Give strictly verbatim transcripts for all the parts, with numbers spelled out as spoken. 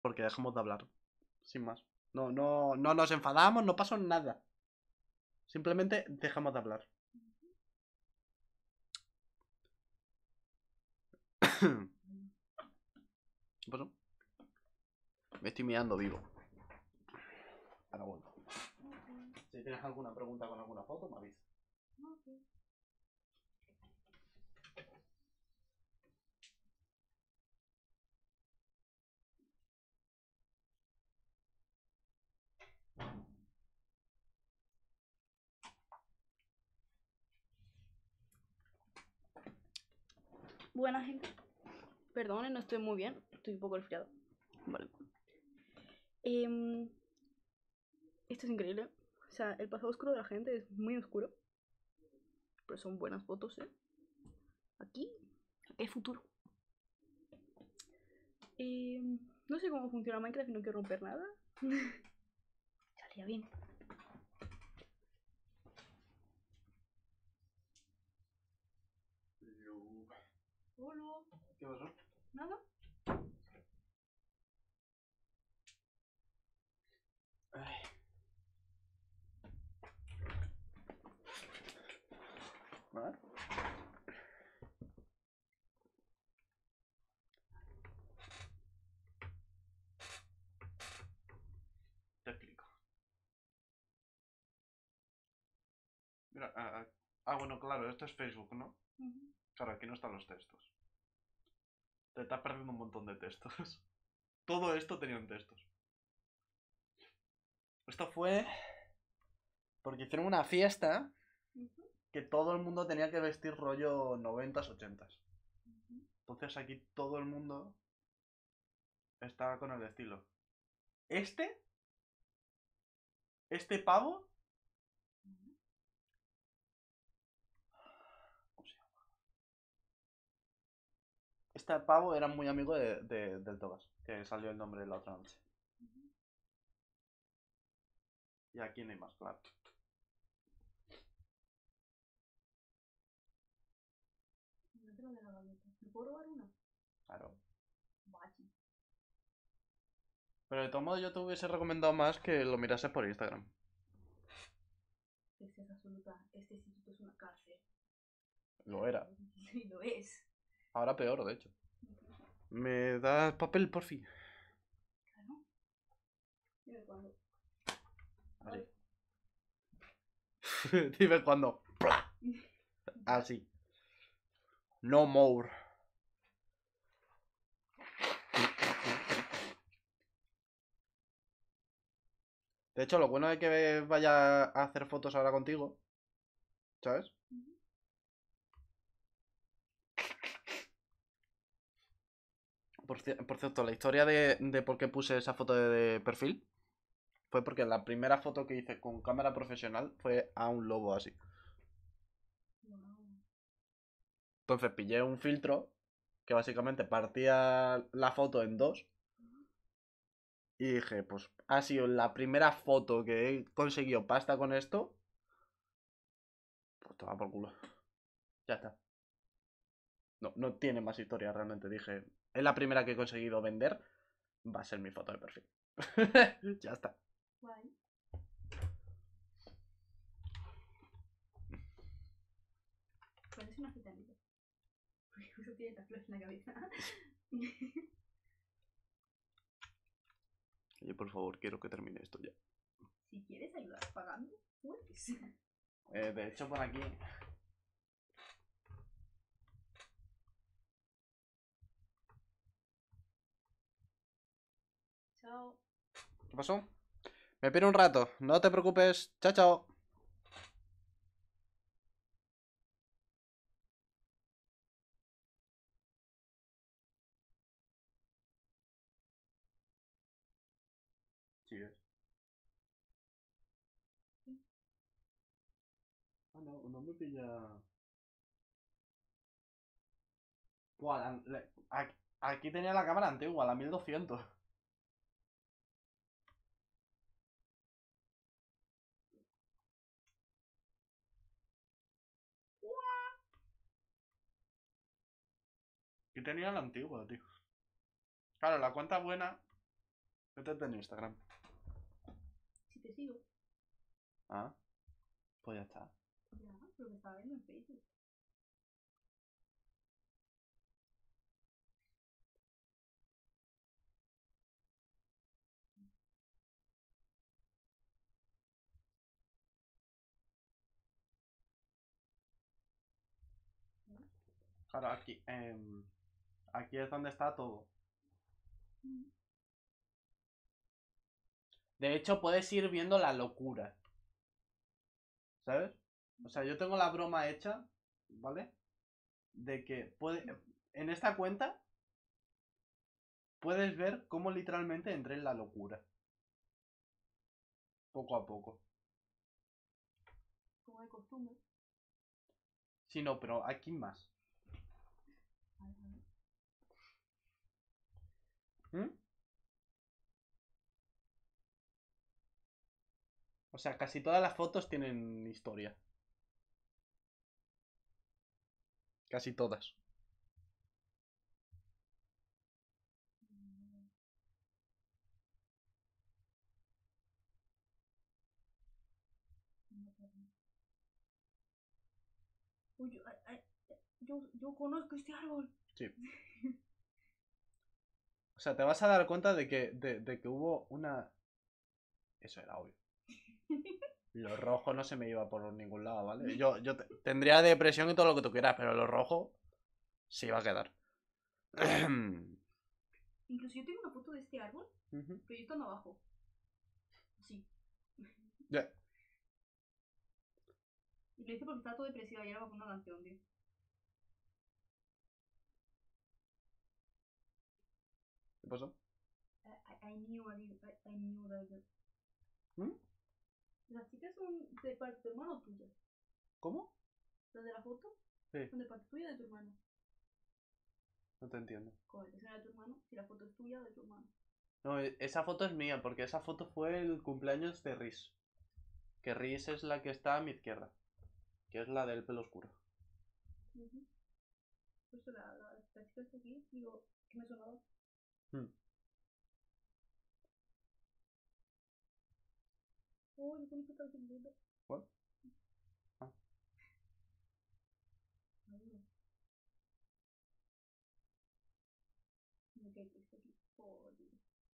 Porque dejamos de hablar. Sin más. No, no, no nos enfadamos, no pasó nada. Simplemente dejamos de hablar. ¿Qué pasó? Me estoy mirando vivo. Ahora bueno. Si tienes alguna pregunta con alguna foto, me avisas. Buena gente. Perdone, no estoy muy bien. Estoy un poco resfriado. Vale. Eh, esto es increíble. O sea, el pasado oscuro de la gente es muy oscuro. Pero son buenas fotos, ¿eh? Aquí, aquí hay futuro. Eh, no sé cómo funciona Minecraft y no quiero romper nada. Salía bien. Hola. ¿Qué pasó? Nada. Ay. ¿Vale? Te explico. Mira, ah, ah, ah, bueno, claro, esto es Facebook, ¿no? Uh-huh. Claro, aquí no están los textos. Te estás perdiendo un montón de textos. Todo esto tenían textos. Esto fue porque hicieron una fiesta Uh-huh. que todo el mundo tenía que vestir rollo noventas, ochentas. Uh-huh. Entonces aquí todo el mundo estaba con el estilo. Este, este pavo, ¿cómo se llama? Este pavo era muy amigo de, de- del Togas, que salió el nombre la otra noche. Uh-huh. Y aquí no hay más, claro. No te lo de la gaveta. ¿Me puedo robar una? Claro. Vaya. Pero de todo modo yo te hubiese recomendado más que lo mirases por Instagram. Tristeza absoluta. Este instituto es una cárcel. Lo era. Sí, lo es. Ahora peor, de hecho. ¿Me das papel, por fin? Claro. Dime cuándo. Vale. Dime cuándo. Así. No more. De hecho, lo bueno de que vaya a hacer fotos ahora contigo, ¿sabes? Uh-huh. Por, ci- por cierto, la historia de, de por qué puse esa foto de, de perfil fue porque la primera foto que hice con cámara profesional fue a un lobo así. Wow. Entonces pillé un filtro que básicamente partía la foto en dos Uh-huh. y dije, pues ha sido la primera foto que he conseguido pasta con esto. Pues toma por culo. Ya está. No, no tiene más historia realmente. Dije, es la primera que he conseguido vender. Va a ser mi foto de perfil. Ya está. Guay. Pones una gitanita. Porque justo tiene la flor en la cabeza. Oye, por favor, quiero que termine esto ya. Si quieres ayudar pagando, puedes. Eh, de hecho, por aquí. Chao. ¿Qué pasó? Me piro un rato. No te preocupes. Chao, chao. Sí, es. Ah, no, no me pilla. Buah, la- la- aquí, aquí tenía la cámara antigua, la mil doscientos. Aquí tenía la antigua, tío. Claro, la cuenta buena Métete en Instagram. Si te sigo. Ah, pues ya está. Ya, pero me estaba viendo en Facebook. Claro, aquí, em, aquí es donde está todo. Mm. De hecho, puedes ir viendo la locura. ¿Sabes? O sea, yo tengo la broma hecha, ¿vale? De que puede, en esta cuenta puedes ver cómo literalmente entré en la locura. Poco a poco. Como de costumbre. Sí, no, pero aquí más. Vale, vale. ¿Mm? O sea, casi todas las fotos tienen historia. Casi todas. Uy, yo, ay, ay, yo, yo conozco este árbol. Sí. O sea, te vas a dar cuenta de que, de, de que hubo una... Eso era obvio. Lo rojo no se me iba por ningún lado, ¿vale? Yo, yo te- tendría depresión y todo lo que tú quieras, pero lo rojo se iba a quedar. Incluso yo tengo una foto de este árbol, Ujú. pero yo estando abajo. Así. Ya. Y lo hice porque estaba todo depresiva y era para una canción, tío. ¿Qué pasó? I, I, I knew, I, I, I knew that. ¿Mm? Las chicas son de parte de tu hermano o tuya. ¿Cómo? Las de la foto Sí, son de parte tuya o de tu hermano. no te entiendo. Como que será de tu hermano, si la foto es tuya o de tu hermano. No, e- esa foto es mía, porque esa foto fue el cumpleaños de Riz. Que Riz es la que está a mi izquierda. Que es la del pelo oscuro. Uh-huh. Por eso la, la, la chica está aquí, digo, que me sonaba. Hmm. Oh, yo bonito está el ¿Cuál? Ah. Me cae que está aquí. Oh, Dios.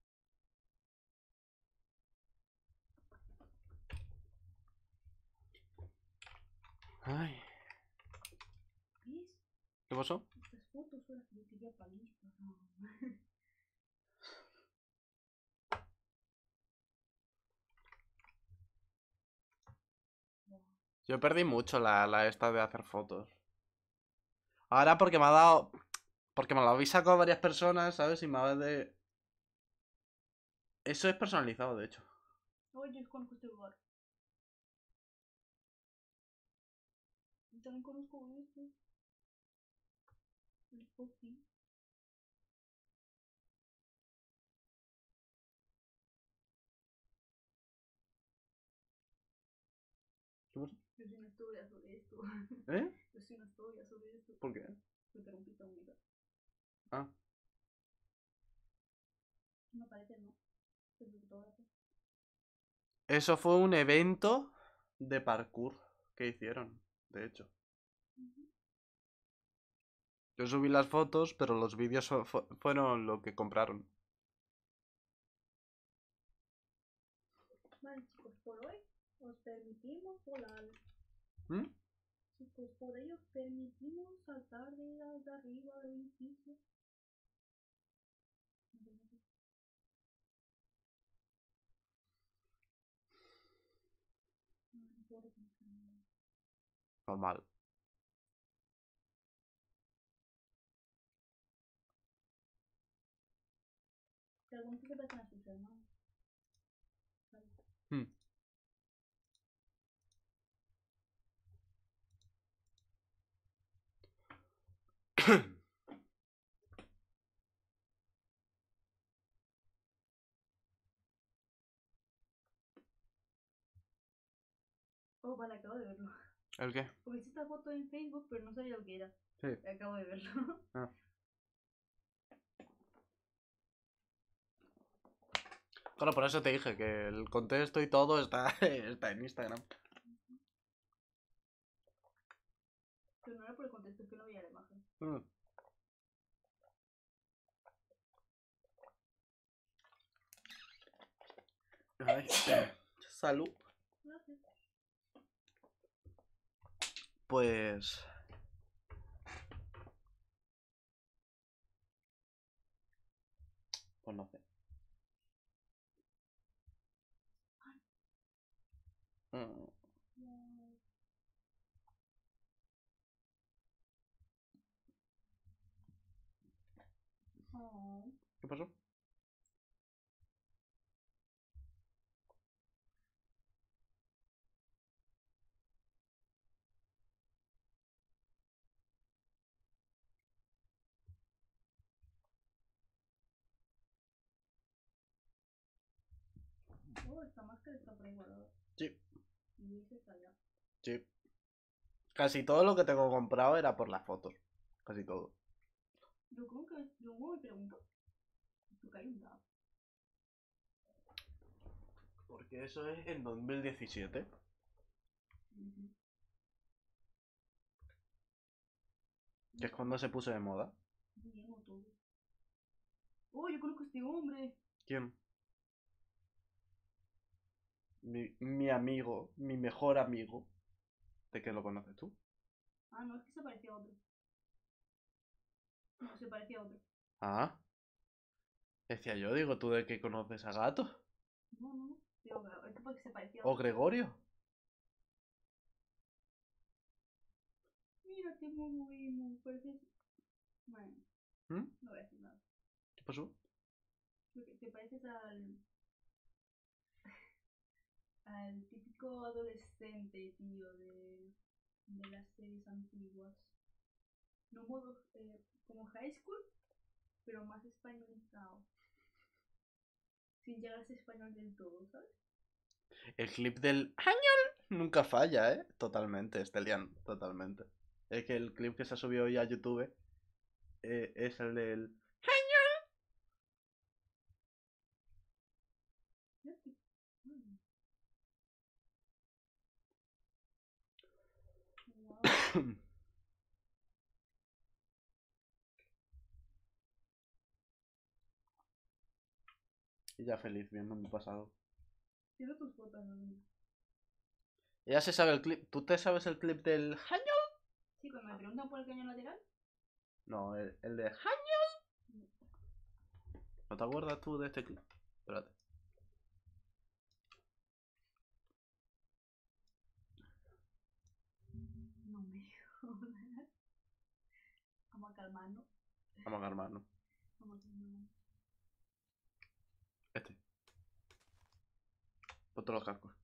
Ay. ¿Ves? ¿Qué pasó? Estas fotos son las que yo quería para Instagram. Yo perdí mucho la, la esta de hacer fotos. Ahora porque me ha dado... Porque me lo habéis sacado varias personas, ¿sabes? Y me ha de... Eso es personalizado, de hecho. Oye, yo conozco este lugar. Y también conozco este. El Poppy. ¿Qué pasó? Yo soy una historia sobre esto. ¿Eh? Yo soy una historia sobre esto. ¿Por qué? Me interrumpiste, amiga. Ah. No parece, ¿no? Es un fotógrafo. Eso fue un evento de parkour que hicieron, de hecho. Uh-huh. Yo subí las fotos, pero los vídeos fu- fu- fueron lo que compraron. Vale, chicos, por hoy os permitimos volar. ¿Mm? Chicos, por ello os permitimos saltar de, de arriba del edificio. Normal. Que algunos se parecen a sus hermanos. ¿Vale? Hmm. Oh, vale, acabo de verlo. ¿El qué? Porque hice esta foto en Facebook, pero no sabía lo que era. Sí. Acabo de verlo. Ah. Claro, por eso te dije que el contexto y todo está, está en Instagram. Pero no era por el contexto, es que no veía la imagen. Mm. Ay, salud. Gracias. Pues... Pues no sé. Mm. Oh. ¿Qué pasó? Oh, esta máscara está por ahí guardada. Sí, Y ese está allá. sí. Casi todo lo que tengo comprado era por las fotos. Casi todo. Yo creo que yo me pregunto. ¿Por qué hay un tab? Porque eso es en dos mil diecisiete. Uh-huh. Que es cuando se puso de moda. Bien o todo. Oh, yo conozco a este hombre. ¿Quién? Mi, mi amigo, mi mejor amigo. ¿De qué lo conoces tú? Ah, no, es que se parecía a otro. No, se parecía a otro. Ah. Decía yo, digo, ¿tú de qué conoces a Gato? No, no, no. Digo, pero es que porque se parecía a ¿O otro. Gregorio? Mira, te movimos. Pareces. Bueno, ¿Mm? no voy a decir nada. ¿Qué pasó? Porque te pareces al. al típico adolescente, tío, de. de las series antiguas. No modo. Eh, como high school, pero más españolizado. Sin llegar a ser español del todo, ¿sabes? El clip del añol nunca falla, ¿eh? Totalmente, Estelian, totalmente. Es que el clip que se ha subido hoy a YouTube eh, es el del... Fíjate. Mm. Wow. Y ya feliz viendo mi pasado. Tiro tus fotos, ¿no? Ya se sabe el clip. ¿Tú te sabes el clip del añol? Sí, cuando me preguntan por el cañón lateral. No, el, el de añol. ¿No te acuerdas tú de este clip? Espérate. No me jodas. Vamos a calmarnos. Vamos a calmarnos. Vamos a calmarnos. Este. Ponte los cascos.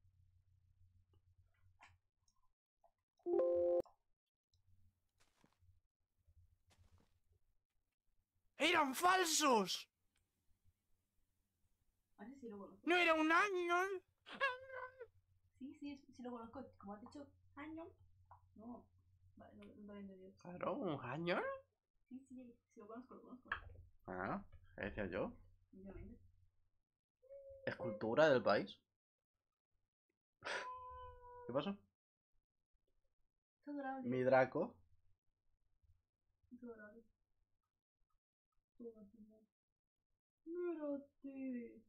¡Eran falsos! A ver si lo conozco. ¡No era un añol! Sí, sí, sí lo conozco. Como has dicho, año. No. Vale, no, no lo he entendido. Claro, un añol. Sí, sí, sí lo conozco, lo conozco. Ah, ¿qué decía yo? Obviamente. Escultura del país. ¿Qué pasó? Es adorable. Mi Draco. Es adorable. Todo así, ¿no? Mírate.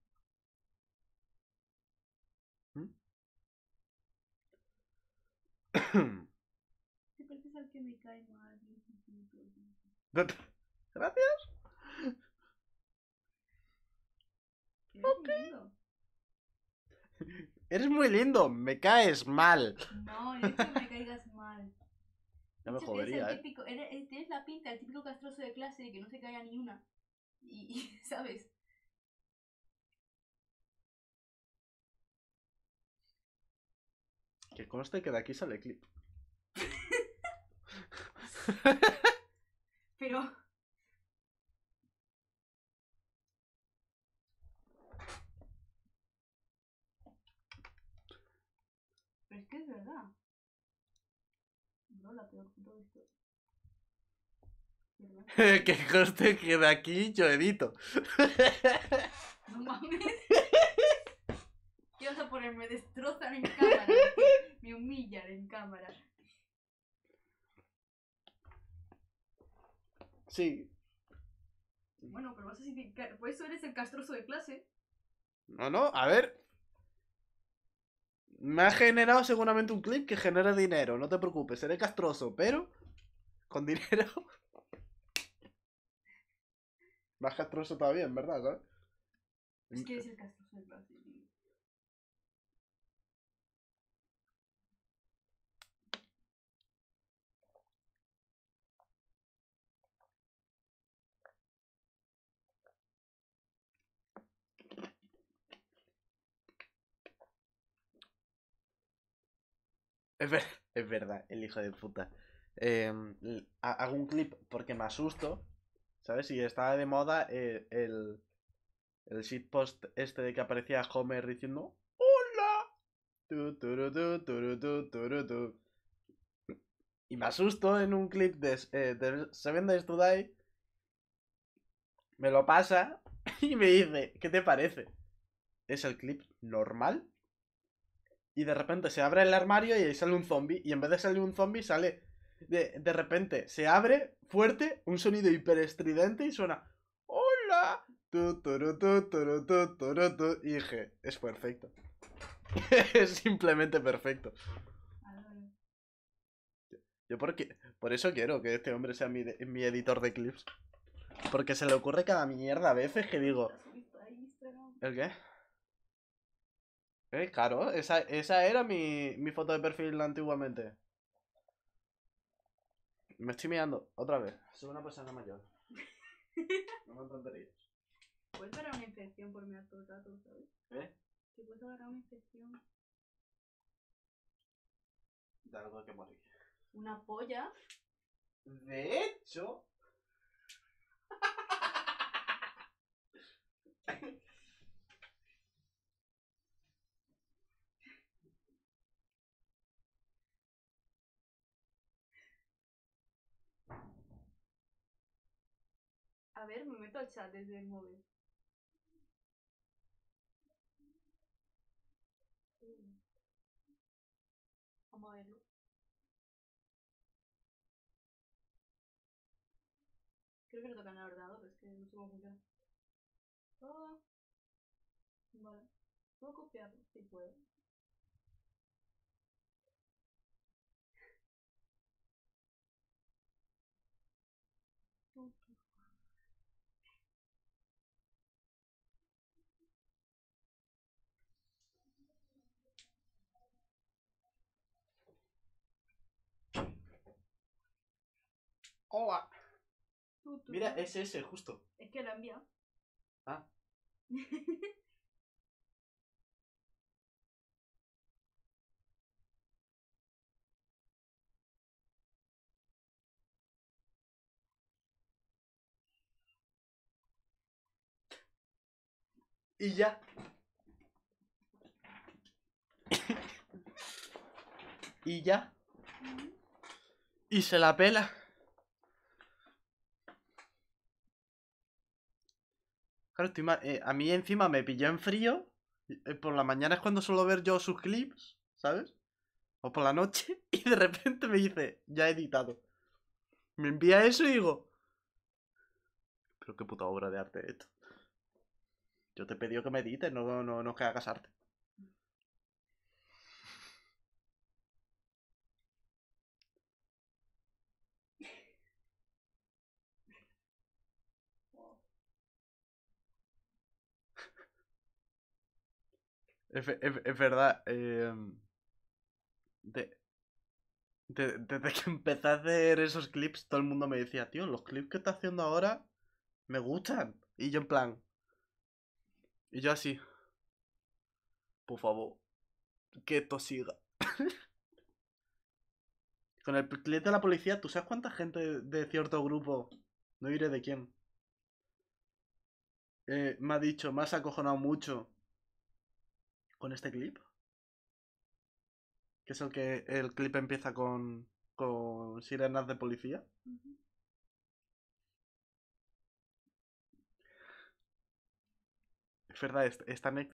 Te pareces al que me cae mal, bien chiquito. Gracias. Que eres muy lindo. Eres muy lindo, me caes mal. No, yo he dicho que me caigas mal. Ya me Dicho que eres jodería, el eh. típico, eres, eh, tienes la pinta, el típico castroso de clase de que no se calla ni una. Y, y, ¿sabes? Que conste que de aquí sale clip. Pero. Pero es que es verdad. No, la peor foto de esto. ¿Verdad? Que conste que de aquí yo edito. No mames. humillan, me destrozan en cámara. Me humillan en cámara. Sí. Bueno, pero vas a decir que por eso eres el castroso de clase. No, no, a ver. Me ha generado seguramente un clip que genera dinero. No te preocupes, seré castroso, pero con dinero. Más castroso todavía, en verdad, ¿sabes? Es que eres el castroso de clase, tío. Es, ver- es verdad, el hijo de puta. Eh, l- ha- hago un clip porque me asusto, ¿sabes? Y estaba de moda eh, el, el shitpost este de que aparecía Homer diciendo ¡Hola! Tu, turu, tu, turu, tu, turu, tu. Y me asusto en un clip de, eh, de Seven Days to Die. Me lo pasa y me dice, ¿qué te parece? Es el clip normal. Y de repente se abre el armario y ahí sale un zombie. Y en vez de salir un zombie, sale. De, de repente se abre fuerte, un sonido hiper estridente y suena. ¡Hola! Tu, turu, tu, turu, tu, turu, tu. Y dije, es perfecto. Es simplemente perfecto. Yo porque, por eso quiero que este hombre sea mi, mi editor de clips. Porque se le ocurre cada mierda a veces que digo. ¿El qué? Eh, claro, esa, esa era mi, mi foto de perfil antiguamente. Me estoy mirando, otra vez. Soy una persona mayor. No me tonterías. Puedes agarrar una infección por mirar todo el rato, ¿sabes? ¿Eh? Que puedes agarrar una infección. De algo que morir. Una polla. De hecho. A ver, me meto al chat desde el móvil. Vamos a verlo. Creo que no toca en el ordenador, es que no sé cómo funciona. Oh. Vale. ¿Puedo copiarlo? Sí puedo. Hola. Tú, tú, Mira, tú. es ese, justo. Es que lo he enviado. Ah. Y ya. Y ya. Y se la pela. Claro, estoy ma- eh, a mí encima me pilló en frío. eh, Por la mañana es cuando suelo ver yo sus clips, ¿sabes? O por la noche. Y de repente me dice, ya he editado. Me envía eso y digo, pero qué puta obra de arte esto. Yo te he pedido que me edites, no, no, no que hagas arte. Es, ve- es- es verdad. eh, de- de- desde que empecé a hacer esos clips, todo el mundo me decía, tío, los clips que estás haciendo ahora me gustan. Y yo en plan. Y yo así, por favor, que esto siga. Con el clip de la policía, ¿tú sabes cuánta gente de, de cierto grupo, no diré de quién, eh, me ha dicho, me has acojonado mucho con este clip? Que es el que el clip empieza con, con sirenas de policía. Uh-huh. Es verdad, es, es tan